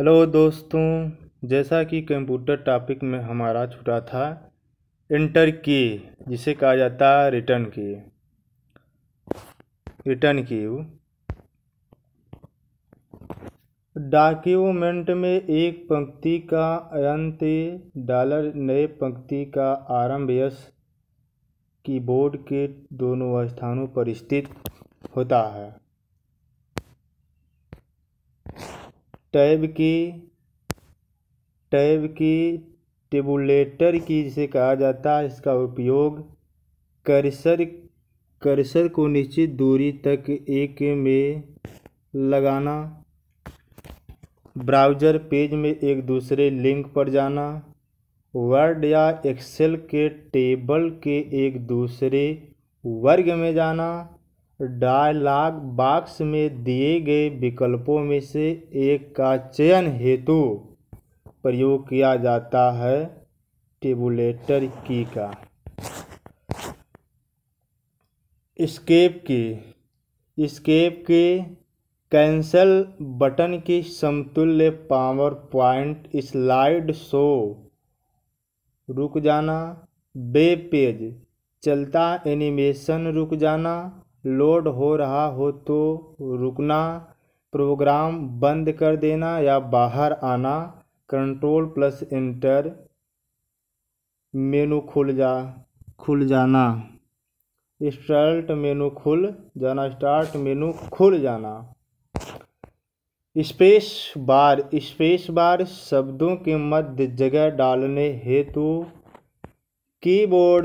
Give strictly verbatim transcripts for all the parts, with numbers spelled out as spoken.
Hello दोस्तों, जैसा कि कंप्यूटर टॉपिक में हमारा छूटा था इंटर की, जिसे कहा जाता है रिटर्न की रिटर्न की डॉक्यूमेंट में एक पंक्ति का अंत डॉलर नए पंक्ति का आरंभ यस कीबोर्ड के दोनों स्थानों पर स्थित होता है। टैब की टैब की टेबुलेटर की जिसे कहा जाता है, इसका उपयोग कर्सर कर्सर को निश्चित दूरी तक एक में लगाना, ब्राउज़र पेज में एक दूसरे लिंक पर जाना, वर्ड या एक्सेल के टेबल के एक दूसरे वर्ग में जाना, डायलॉग बॉक्स में दिए गए विकल्पों में से एक का चयन हेतु प्रयोग किया जाता है। टेबुलेटर की का एस्केप की एस्केप की कैंसल बटन की समतुल्य पावर पॉइंट स्लाइड शो रुक जाना, वेब पेज चलता एनिमेशन रुक जाना, लोड हो रहा हो तो रुकना, प्रोग्राम बंद कर देना या बाहर आना, कंट्रोल प्लस एंटर मेनू खुल जा खुल जाना स्टार्ट मेनू खुल जाना स्टार्ट मेनू खुल जाना स्पेस बार स्पेस बार शब्दों के मध्य जगह डालने हेतु कीबोर्ड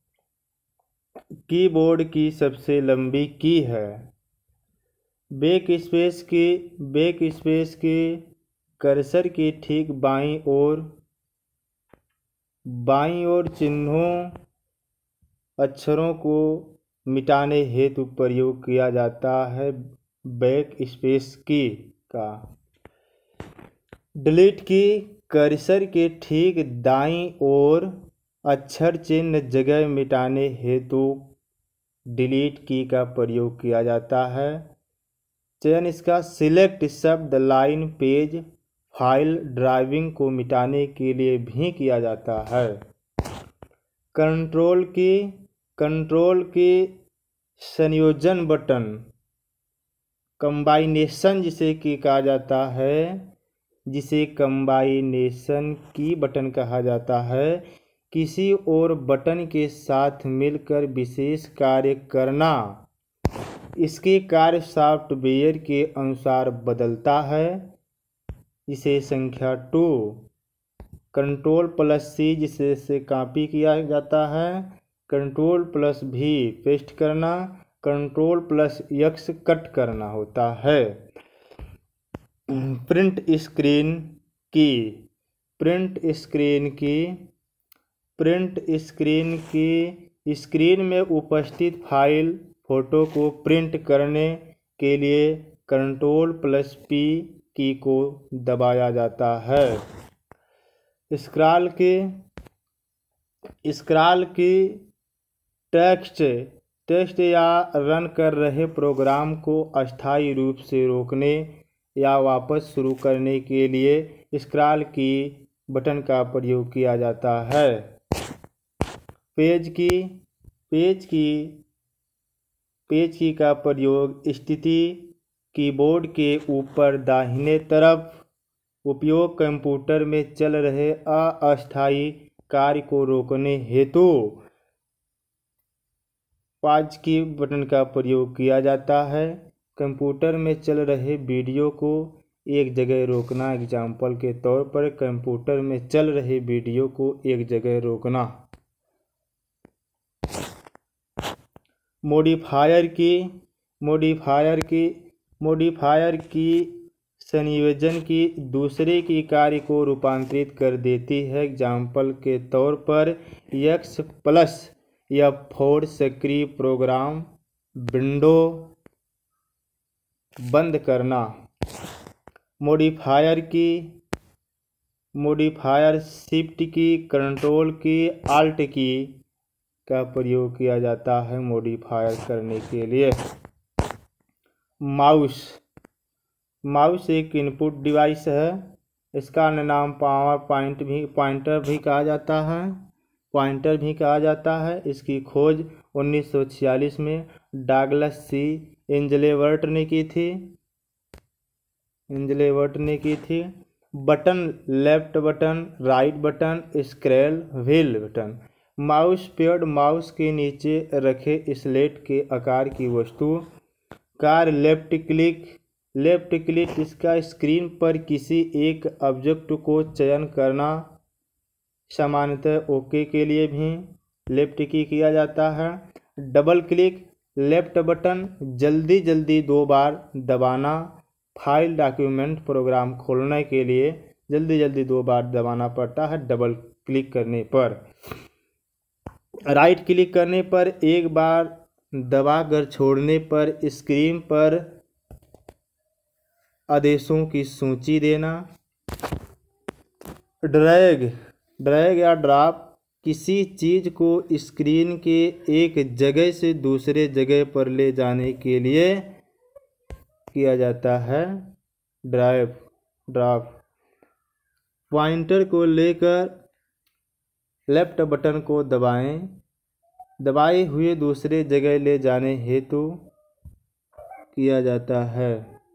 कीबोर्ड की सबसे लंबी की है। Backspace key backspace key cursor की ठीक बाईं ओर बाईं ओर चिन्हों अक्षरों को मिटाने हेतु प्रयोग किया जाता है। बैक स्पेस की का डिलीट की कर्सर के ठीक दाईं ओर अक्षर चिन्ह जगह मिटाने हेतु डिलीट की का प्रयोग किया जाता है। चयन इसका सिलेक्ट शब्द लाइन पेज फाइल ड्राइविंग को मिटाने के लिए भी किया जाता है। कंट्रोल की कंट्रोल की संयोजन बटन कंबाइनेशन जिसे की कहा जाता है जिसे कंबाइनेशन की बटन कहा जाता है किसी और बटन के साथ मिलकर विशेष कार्य करना। इसके कार्य सॉफ्टवेयर के अनुसार बदलता है। इसे संख्या टू कंट्रोल प्लस सी जिसे से कॉपी किया जाता है, कंट्रोल प्लस भी पेस्ट करना, कंट्रोल प्लस एक्स कट करना होता है। Print screen key print screen key print screen key screen में उपस्थित फाइल फोटो को प्रिंट करने के लिए कंट्रोल प्लस पी की को दबाया जाता है। स्क्रॉल की स्क्रॉल की टेक्स्ट टेक्स्ट या रन कर रहे प्रोग्राम को अस्थायी रूप से रोकने या वापस शुरू करने के लिए स्क्रॉल की बटन का प्रयोग किया जाता है। पेज की पेज की पेज की का प्रयोग स्थिति कीबोर्ड के ऊपर दाहिने तरफ उपयोग कंप्यूटर में चल रहे अस्थायी कार्य को रोकने हेतु पॉज की बटन का प्रयोग किया जाता है। कंप्यूटर में चल रहे वीडियो को एक जगह रोकना, एग्जाम्पल के तौर पर कंप्यूटर में चल रहे वीडियो को एक जगह रोकना। Modifier key modifier key modifier की संयोजन की दूसरे की कार्य को रूपांतरित कर देती है। एग्जाम्पल के तौर पर एक्स प्लस या फोर सक्रिय प्रोग्राम विंडो बंद करना। Modifier key modifier shift key control key alt key का प्रयोग किया जाता है मॉडिफायर करने के लिए। माउस माउस एक इनपुट डिवाइस है इसका अन्य नाम पावर पॉइंट भी पॉइंटर भी कहा जाता है पॉइंटर भी कहा जाता है। इसकी खोज उन्नीस सौ छियालीस में डगलस सी एंजलेवर्ट ने की थी एंजलेवर्ट ने की थी button left button, right button, scroll wheel button. Mouse pad mouse के नीचे रखे स्लेट के आकार की वस्तु। कार लेफ्ट क्लिक लेफ्ट क्लिक इसका स्क्रीन पर किसी एक ऑब्जेक्ट को चयन करना। सामान्यतः ओके के लिए भी लेफ्ट की किया जाता है। डबल क्लिक लेफ्ट बटन जल्दी जल्दी दो बार दबाना। फाइल डॉक्यूमेंट प्रोग्राम खोलने के लिए जल्दी जल्दी दो बार दबाना पड़ता है डबल क्लिक करने पर। राइट क्लिक करने पर एक बार दबाकर छोड़ने पर स्क्रीन पर आदेशों की सूची देना। ड्रैग ड्रैग या ड्रॉप किसी चीज़ को स्क्रीन के एक जगह से दूसरे जगह पर ले जाने के लिए किया जाता है ड्राइव ड्रॉप। पॉइंटर को लेकर लेफ्ट बटन को दबाएं। दबाए हुए दूसरे जगह ले जाने हेतु किया जाता है।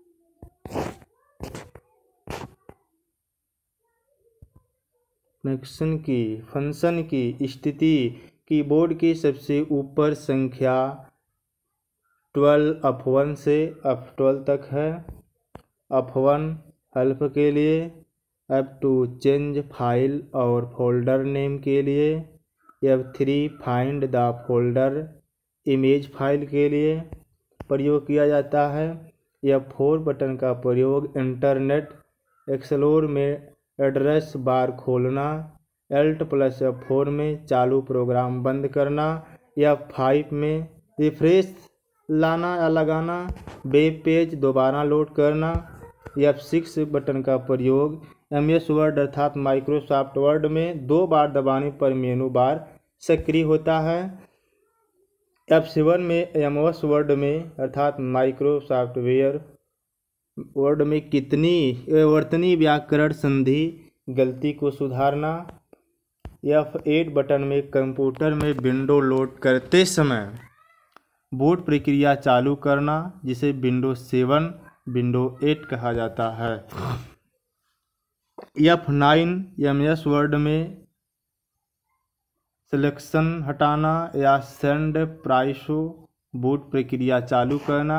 फंक्शन की फंक्शन की स्थिति कीबोर्ड की सबसे ऊपर संख्या ट्वेल्व एफ वन से एफ ट्वेल्व तक है। एफ वन हेल्प के लिए, एफ टू चेंज फाइल और फोल्डर नेम के लिए, F three find the folder image file के लिए प्रयोग किया जाता है। एफ फोर बटन का प्रयोग इंटरनेट एक्सप्लोरर में एड्रेस बार खोलना। एल्ट प्लस एफ फोर में चालू प्रोग्राम बंद करना। एफ फाइव में रिफ्रेश लाना या लगाना। वेब पेज दोबारा लोड करना। एफ सिक्स बटन का प्रयोग एम एस वर्ड अर्थात माइक्रोसॉफ्ट वर्ड में दो बार दबाने पर मेनू बार सक्रिय होता है। एफ सेवन में एम एस वर्ड में अर्थात माइक्रोसॉफ्ट वर्ड में कितनी वर्तनी व्याकरण संधि गलती को सुधारना। एफ एट बटन में कंप्यूटर में विंडो लोड करते समय बूट प्रक्रिया चालू करना, जिसे विंडो सेवन विंडो एट कहा जाता है। F nine M S word में सिलेक्शन हटाना या सेंड प्राइसो बूट प्रक्रिया चालू करना।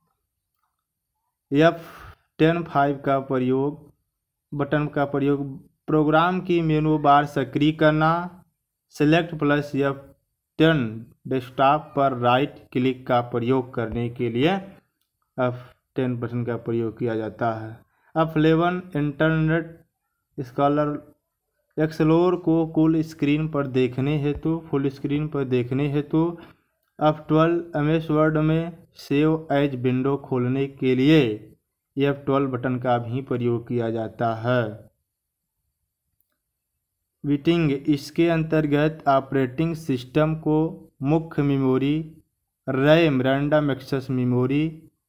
एफ टेन फाइव का प्रयोग बटन का प्रयोग प्रोग्राम की मेनू बार सक्रिय करना। Select plus F ten desktop पर राइट क्लिक का प्रयोग करने के लिए एफ टेन बटन का प्रयोग किया जाता है। F eleven internet explorer explorer को कुल स्क्रीन पर देखने हेतु फुल स्क्रीन पर देखने हेतु। F twelve M S word में सेव एज विंडो खोलने के लिए एफ ट्वेल्व बटन का भी प्रयोग किया जाता है। बीटिंग इसके अंतर्गत ऑपरेटिंग सिस्टम को मुख्य memory, RAM random access memory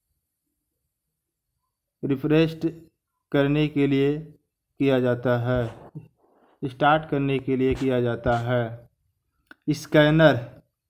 refresh करने के लिए किया जाता है स्टार्ट करने के लिए किया जाता है। स्कैनर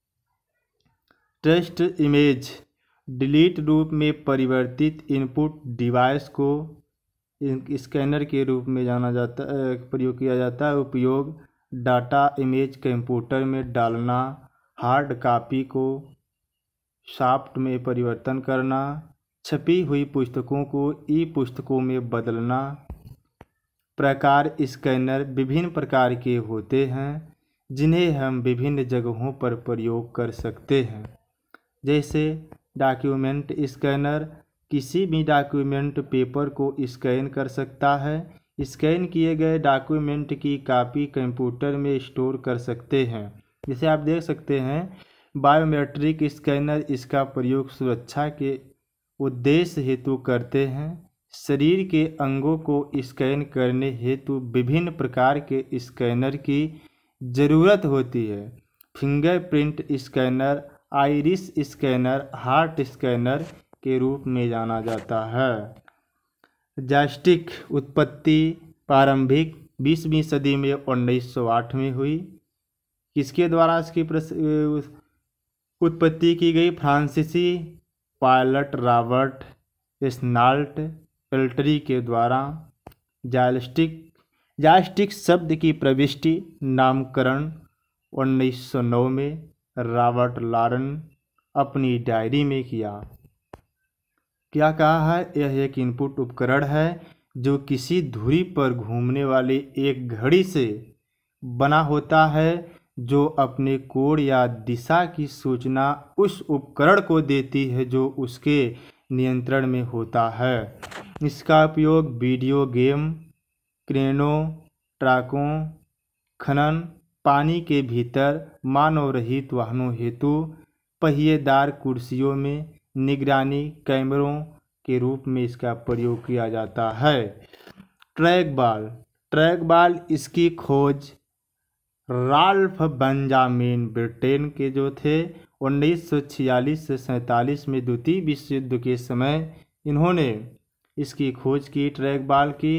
टेस्ट इमेज डिलीट रूप में परिवर्तित इनपुट डिवाइस को स्कैनर के रूप में जाना जाता है प्रयोग किया जाता है। उपयोग डाटा इमेज कंप्यूटर में डालना, हार्ड कॉपी को सॉफ्ट में परिवर्तन करना, छपी हुई पुस्तकों को ई पुस्तकों में बदलना। प्रकार स्कैनर विभिन्न प्रकार के होते हैं जिन्हें हम विभिन्न जगहों पर प्रयोग कर सकते हैं, जैसे डॉक्यूमेंट स्कैनर किसी भी डॉक्यूमेंट पेपर को स्कैन कर सकता है। स्कैन किए गए डॉक्यूमेंट की कॉपी कंप्यूटर में स्टोर कर सकते हैं। जैसे आप देख सकते हैं बायोमेट्रिक स्कैनर इसका प्रयोग सुरक्षा के उद्देश्य हेतु करते हैं। शरीर के अंगों को स्कैन करने हेतु विभिन्न प्रकार के स्कैनर की ज़रूरत होती है। Fingerprint scanner, iris scanner, heart scanner के रूप में जाना जाता है। जॉयस्टिक उत्पत्ति प्रारंभिक बीसवीं सदी में उन्नीस सौ आठ में हुई। किसके द्वारा इसकी उत्पत्ति की गई? फ्रांसीसी पायलट रॉबर्ट स्नाल्ट पेल्ट्री के द्वारा। जॉयस्टिक जॉयस्टिक शब्द की प्रविष्टि नामकरण उन्नीस सौ नौ में रॉबर्ट लॉरेन अपनी डायरी में किया। क्या कहा है? यह एक इनपुट उपकरण है जो किसी धुरी पर घूमने वाली एक घड़ी से बना होता है, जो अपने कोण या दिशा की सूचना उस उपकरण को देती है जो उसके नियंत्रण में होता है। इसका उपयोग वीडियो गेम, क्रेनों, ट्रकों, खनन, पानी के भीतर मानव रहित वाहनों हेतु पहिएदार कुर्सियों में निगरानी कैमरों के रूप में इसका प्रयोग किया जाता है। ट्रैक बॉल ट्रैक बॉल इसकी खोज राल्फ बेंजामिन ब्रिटेन के जो थे उन्नीस सौ छियालीस से सैंतालीस में द्वितीय विश्व युद्ध के समय इन्होंने इसकी खोज की। ट्रैक बॉल की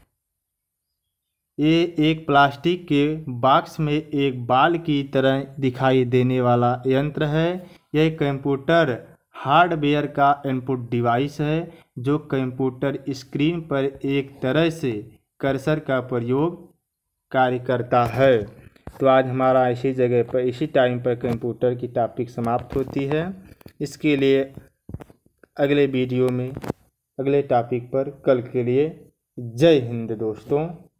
ये एक प्लास्टिक के बॉक्स में एक बॉल की तरह दिखाई देने वाला यंत्र है। यह कंप्यूटर हार्डवेयर का इनपुट डिवाइस है जो कंप्यूटर स्क्रीन पर एक तरह से कर्सर का प्रयोग कार्य करता है। तो आज हमारा इसी जगह पर इसी टाइम पर कंप्यूटर की टॉपिक समाप्त होती है। इसके लिए अगले वीडियो में अगले टॉपिक पर कल के लिए जय हिंद दोस्तों।